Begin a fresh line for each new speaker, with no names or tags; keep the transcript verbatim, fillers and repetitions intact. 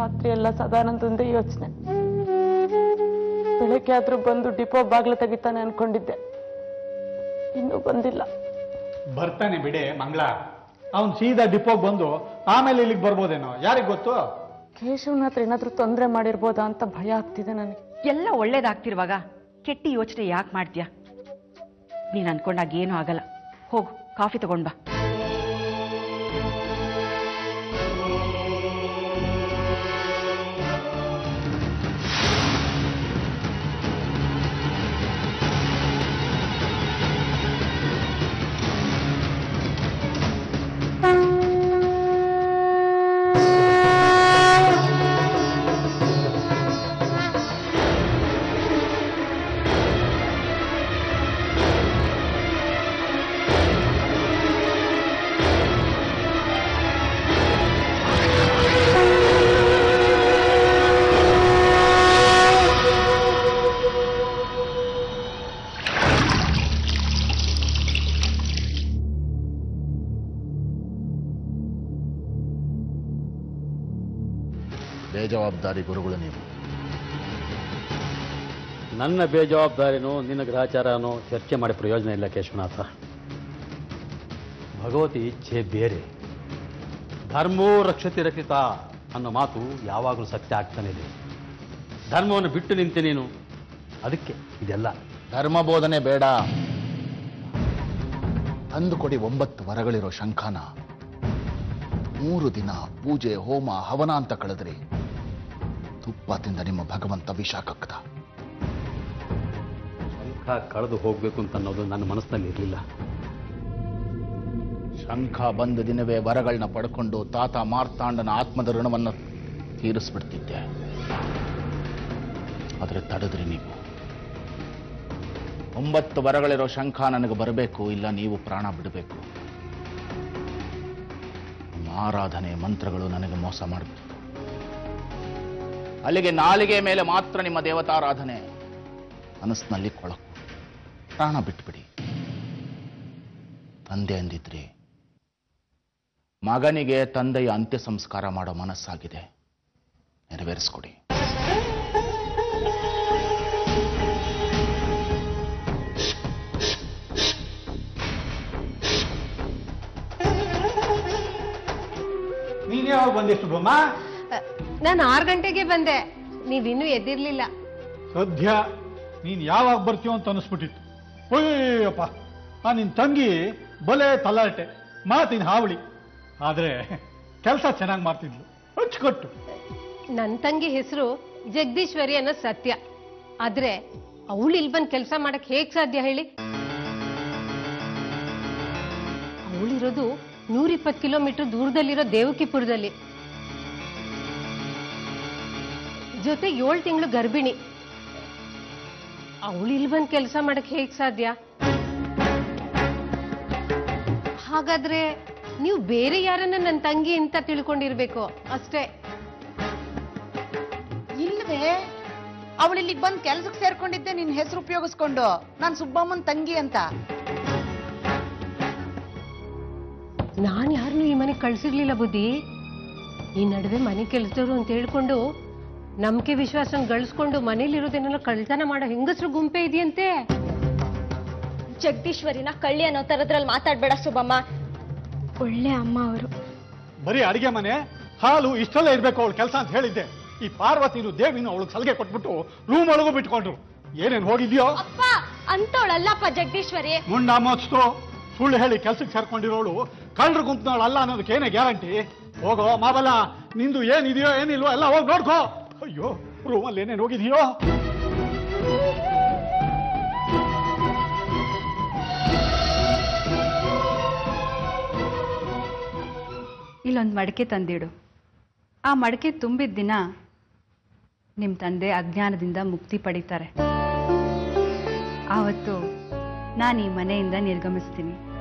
ರಾತ್ರಿ ಎಲ್ಲ ಸದಾನಂದೊಂದೇ ಯೋಚನೆ. ಬೆಳಗ್ಗೆ ಆದ್ರೂ ಬಂದು ಡಿಪೋ ಬಾಗ್ಲು ತೆಗಿತಾನೆ ಅನ್ಕೊಂಡಿದ್ದೆ, ಇನ್ನೂ ಬಂದಿಲ್ಲ.
ಬರ್ತಾನೆ ಬಿಡೆ ಮಂಗಳ, ಅವನು ಸೀದಾ ಡಿಪೋಗೆ ಬಂದು ಆಮೇಲೆ ಇಲ್ಲಿಗೆ ಬರ್ಬೋದೇನೋ, ಯಾರಿಗೆ ಗೊತ್ತು.
ಕೇಶವನ ಹತ್ರ ಏನಾದ್ರೂ ತೊಂದರೆ ಮಾಡಿರ್ಬೋದಾ ಅಂತ ಭಯ ಆಗ್ತಿದೆ ನನಗೆ.
ಎಲ್ಲ ಒಳ್ಳೇದಾಗ್ತಿರುವಾಗ ಕೆಟ್ಟಿ ಯೋಚನೆ ಯಾಕೆ ಮಾಡ್ತೀಯ? ನೀನು ಅನ್ಕೊಂಡಾಗ ಏನೂ ಆಗಲ್ಲ. ಹೋಗು, ಕಾಫಿ ತಗೊಂಡ್ ಬಾ.
ಬೇಜವಾಬ್ದಾರಿ ಗುರುಗಳು ನೀವು.
ನನ್ನ ಬೇಜವಾಬ್ದಾರಿನೋ ನಿನ್ನ ಗ್ರಹಚಾರನೋ ಚರ್ಚೆ ಮಾಡಿ ಪ್ರಯೋಜನ ಇಲ್ಲ ಕೇಶವನಾಥ. ಭಗವತಿ ಇಚ್ಛೆ ಬೇರೆ. ಧರ್ಮೋ ರಕ್ಷತಿ ರಕ್ಷಿತ ಅನ್ನೋ ಮಾತು ಯಾವಾಗಲೂ ಸತ್ಯ ಆಗ್ತಾನೆ ಇದೆ. ಧರ್ಮವನ್ನು ಬಿಟ್ಟು ನಿಂತೆ ನೀನು, ಅದಕ್ಕೆ ಇದೆಲ್ಲ.
ಧರ್ಮ ಬೋಧನೆ ಬೇಡ, ತಂದುಕೊಡಿ ಒಂಬತ್ತು ವರಗಳಿರೋ ಶಂಖನ. ಮೂರು ದಿನ ಪೂಜೆ ಹೋಮ ಹವನ ಅಂತ ಕಳೆದ್ರಿ, ತುಪ್ಪ ತಿಂದ ನಿಮ್ಮ ಭಗವಂತ ವಿಷ ಕಕ್ತ.
ಶಂಖ ಕಳೆದು ಹೋಗ್ಬೇಕು ಅಂತ ಅನ್ನೋದು ನನ್ನ ಮನಸ್ಸಿನಲ್ಲಿ ಇರಲಿಲ್ಲ.
ಶಂಖ ಬಂದ ದಿನವೇ ವರಗಳನ್ನ ಪಡ್ಕೊಂಡು ತಾತ ಮಾರ್ತಾಂಡನ ಆತ್ಮದ ಋಣವನ್ನು ತೀರಿಸ್ಬಿಡ್ತಿದ್ದೆ. ಆದರೆ ತಡೆದ್ರಿ ನೀವು. ಒಂಬತ್ತು ವರಗಳಿರೋ ಶಂಖ ನನಗೆ ಬರಬೇಕು, ಇಲ್ಲ ನೀವು ಪ್ರಾಣ ಬಿಡಬೇಕು. ನಿಮ್ಮ ಆರಾಧನೆ ಮಂತ್ರಗಳು ನನಗೆ ಮೋಸ ಮಾಡಬೇಕು. ಅಲ್ಲಿಗೆ ನಾಲಿಗೆ ಮೇಲೆ ಮಾತ್ರ ನಿಮ್ಮ ದೇವತಾರಾಧನೆ, ಮನಸ್ಸಿನಲ್ಲಿ ಕೊಳಕು. ಪ್ರಾಣ ಬಿಟ್ಬಿಡಿ. ತಂದೆ ಅಂದಿದ್ರಿ, ಮಗನಿಗೆ ತಂದೆಯ ಅಂತ್ಯ ಸಂಸ್ಕಾರ ಮಾಡೋ ಮನಸ್ಸಾಗಿದೆ, ನೆರವೇರಿಸ್ಕೊಡಿ.
ನೀನ್ ಯಾವಾಗ ಬಂದಿಷ್ಟು ಬೊಮ್ಮ?
ನಾನು ಆರು ಗಂಟೆಗೆ ಬಂದೆ, ನೀವಿನ್ನೂ ಎದ್ದಿರ್ಲಿಲ್ಲ.
ಸದ್ಯ ನೀನ್ ಯಾವಾಗ ಬರ್ತೀಯೋ ಅಂತ ಅನಿಸ್ಬಿಟ್ಟಿತ್ತು. ಅಯ್ಯಪ್ಪ, ಆ ನಿನ್ ತಂಗಿ ಬಲೆ ತಲಾಟೆ, ಮಾತಿನ ಹಾವಳಿ. ಆದ್ರೆ ಕೆಲಸ ಚೆನ್ನಾಗಿ ಮಾಡ್ತಿದ್ಲು, ಹಚ್ಕೊಟ್ಟು.
ನನ್ನ ತಂಗಿ ಹೆಸರು ಜಗದೀಶ್ವರಿ ಅನ್ನೋ ಸತ್ಯ. ಆದ್ರೆ ಅವಳು ಇಲ್ಲಿ ಬಂದು ಕೆಲಸ ಮಾಡಕ್ ಹೇಗ್ ಸಾಧ್ಯ ಹೇಳಿ? ಅವಳಿರೋದು ನೂರಿಪ್ಪತ್ತು ಕಿಲೋಮೀಟರ್ ದೂರದಲ್ಲಿರೋ ದೇವಕಿಪುರದಲ್ಲಿ. ಜೊತೆ ಏಳು ತಿಂಗಳು ಗರ್ಭಿಣಿ. ಅವಳು ಇಲ್ಲಿ ಬಂದು ಕೆಲಸ ಮಾಡಕ್ ಹೇಗ್ ಸಾಧ್ಯ? ಹಾಗಾದ್ರೆ ನೀವು ಬೇರೆ ಯಾರನ್ನ ನನ್ನ ತಂಗಿ ಅಂತ ತಿಳ್ಕೊಂಡಿರ್ಬೇಕು ಅಷ್ಟೇ.
ಇಲ್ವೇ, ಅವಳು ಇಲ್ಲಿಗೆ ಬಂದು ಕೆಲ್ಸಕ್ಕೆ ಸೇರ್ಕೊಂಡಿದ್ದೆ ನಿನ್ನ ಹೆಸರು ಉಪಯೋಗಿಸ್ಕೊಂಡು, ನಾನು ಸುಬ್ಬಮ್ಮನ ತಂಗಿ ಅಂತ.
ನಾನ್ ಯಾರನ್ನು ಈ ಮನೆಗೆ ಕಳ್ಸಿರ್ಲಿಲ್ಲ ಬುದ್ಧಿ. ಈ ನಡುವೆ ಮನೆ ಕೆಲಸದವರು ಅಂತ ಹೇಳ್ಕೊಂಡು ನಂಬಿಕೆ ವಿಶ್ವಾಸ ಗಳಿಸ್ಕೊಂಡು ಮನೇಲಿರೋದೇನೆಲ್ಲ ಕಳ್ತನ ಮಾಡೋ ಹೆಂಗಸರು ಗುಂಪೆ ಇದೆಯಂತೆ.
ಜಗದೀಶ್ವರಿನ ಕಳ್ಳಿ ಅನ್ನೋ ತರದ್ರಲ್ಲಿ ಮಾತಾಡ್ಬೇಡ ಸುಬ್ಬಮ್ಮ. ಒಳ್ಳೆ ಅಮ್ಮ ಅವರು.
ಬರೀ ಅಡಿಗೆ ಮನೆ ಹಾಲು ಇಷ್ಟೆಲ್ಲ ಇರ್ಬೇಕು ಅವಳು ಕೆಲಸ ಅಂತ ಹೇಳಿದ್ದೆ. ಈ ಪಾರ್ವತಿನು ದೇವಿನು ಅವಳು ಸಲಿಗೆ ಕೊಟ್ಬಿಟ್ಟು ರೂಮ್ ಒಳಗೂ ಬಿಟ್ಕೊಂಡ್ರು. ಏನೇನು ಹೋಗಿದ್ಯೋ?
ಅಪ್ಪ ಅಂತವಳಲ್ಲಪ್ಪ ಜಗದೀಶ್ವರಿ.
ಮುಂಡ ಮೋಚ್ತು ಸುಳ್ಳು ಹೇಳಿ ಕೆಲ್ಸಕ್ಕೆ ಸೇರ್ಕೊಂಡಿರೋಳು ಕಳ್ಳರು ಗುಂಪಿನವಳು ಅಲ್ಲ ಅನ್ನೋದಕ್ಕೆ ಏನೇ ಗ್ಯಾರಂಟಿ? ಹೋಗೋ ಮಾಬಲ, ನಿಂದು ಏನಿದೆಯೋ ಏನಿಲ್ವೋ ಎಲ್ಲ ಹೋಗಿ ನೋಡ್ಕೋ. ಅಯ್ಯೋ, ರೂಮಲ್ಲಿ ಏನೇನು ಹೋಗಿದೆಯೋ?
ಇಲ್ಲೊಂದು ಮಡಕೆ ತಂದಿಡು. ಆ ಮಡಕೆ ತುಂಬಿದ ದಿನ ನಿಮ್ಮ ತಂದೆ ಅಜ್ಞಾನದಿಂದ ಮುಕ್ತಿ ಪಡೀತಾರೆ. ಆವತ್ತು ನಾನು ಈ ಮನೆಯಿಂದ ನಿರ್ಗಮಿಸ್ತೀನಿ.